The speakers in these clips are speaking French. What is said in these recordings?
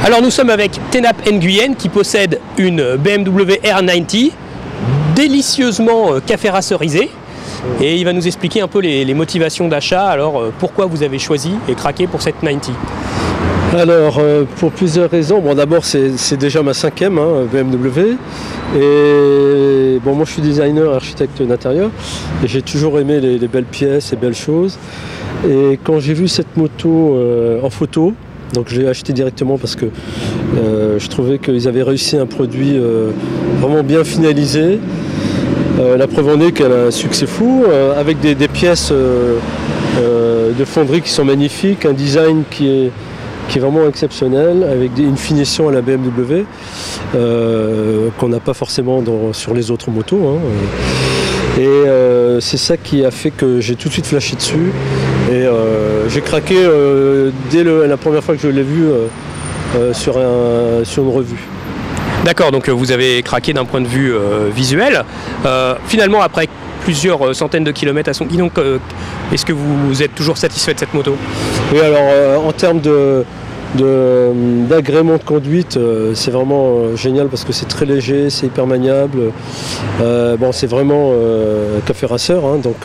Alors nous sommes avec Tenap Nguyen qui possède une BMW R90 délicieusement café racerisée et il va nous expliquer un peu les motivations d'achat. Alors pourquoi vous avez choisi et craqué pour cette 90? Alors pour plusieurs raisons. Bon, d'abord c'est déjà ma 5e BMW et bon, moi je suis designer, architecte d'intérieur et j'ai toujours aimé les belles pièces, les belles choses. Et quand j'ai vu cette moto en photo, donc je l'ai acheté directement parce que je trouvais qu'ils avaient réussi un produit vraiment bien finalisé. La preuve en est qu'elle a un succès fou, avec des pièces de fonderie qui sont magnifiques, un design qui est vraiment exceptionnel, avec une finition à la BMW qu'on n'a pas forcément sur les autres motos. Et c'est ça qui a fait que j'ai tout de suite flashé dessus. Et j'ai craqué dès la première fois que je l'ai vu sur une revue. D'accord, donc vous avez craqué d'un point de vue visuel. Finalement, après plusieurs centaines de kilomètres à son guidon, est-ce que vous êtes toujours satisfait de cette moto? Oui, alors en termes d'agrément de conduite, c'est vraiment génial parce que c'est très léger, c'est hyper maniable. Bon, c'est vraiment café racer, donc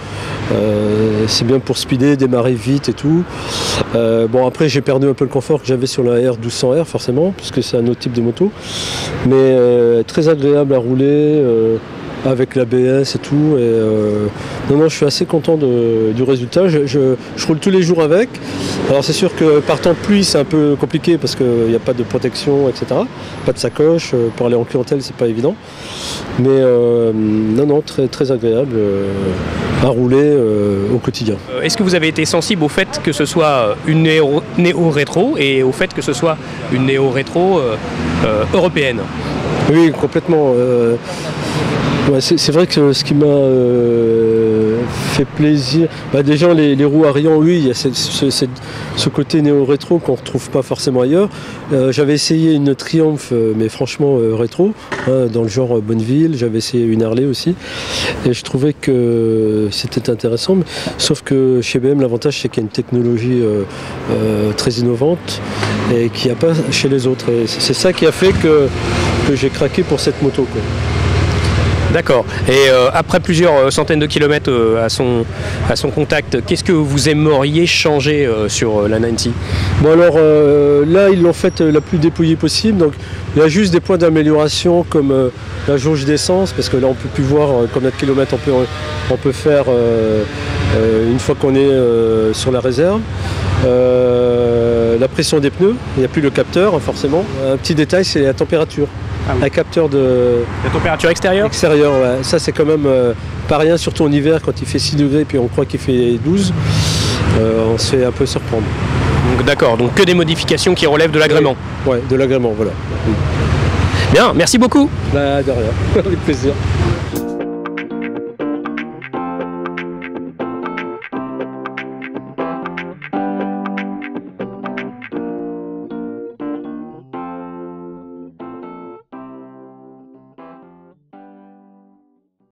c'est bien pour speeder, démarrer vite et tout. Bon, après j'ai perdu un peu le confort que j'avais sur la R1200R forcément, puisque c'est un autre type de moto, mais très agréable à rouler. Avec l'ABS et tout, et non, je suis assez content du résultat. Je roule tous les jours avec. Alors c'est sûr que par temps de pluie c'est un peu compliqué parce qu'il n'y a pas de protection, etc. Pas de sacoche, pour aller en clientèle c'est pas évident. Mais non, très, très agréable à rouler au quotidien. Est-ce que vous avez été sensible au fait que ce soit une néo-rétro et au fait que ce soit une néo-rétro européenne? Oui, complètement. Ouais, c'est vrai que ce qui m'a fait plaisir, déjà les roues arrière, oui, il y a ce côté néo-rétro qu'on ne retrouve pas forcément ailleurs. J'avais essayé une Triumph, mais franchement rétro, dans le genre Bonneville. J'avais essayé une Harley aussi, et je trouvais que c'était intéressant. Sauf que chez BM, l'avantage c'est qu'il y a une technologie très innovante et qu'il n'y a pas chez les autres. Et c'est ça qui a fait que j'ai craqué pour cette moto, quoi. D'accord. Et après plusieurs centaines de kilomètres à son contact, qu'est-ce que vous aimeriez changer sur la 90? Bon, alors là ils l'ont faite la plus dépouillée possible, donc il y a juste des points d'amélioration comme la jauge d'essence, parce que là on peut plus voir combien de kilomètres on peut faire une fois qu'on est sur la réserve. La pression des pneus, il n'y a plus le capteur forcément. Un petit détail, c'est la température. Ah oui. Un capteur de température extérieure. Extérieure, ouais. Ça c'est quand même pas rien, surtout en hiver quand il fait 6 degrés puis on croit qu'il fait 12. On se fait un peu surprendre. D'accord, donc que des modifications qui relèvent de l'agrément. Ouais, de l'agrément, voilà. Bien, merci beaucoup. De rien, avec plaisir.